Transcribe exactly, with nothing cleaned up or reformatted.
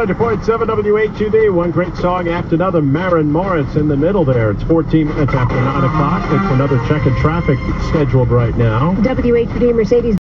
ninety point seven W H U D. One great song after another. Maren Morris in the middle there. It's fourteen minutes after nine o'clock. It's another check of traffic scheduled right now. W H U D Mercedes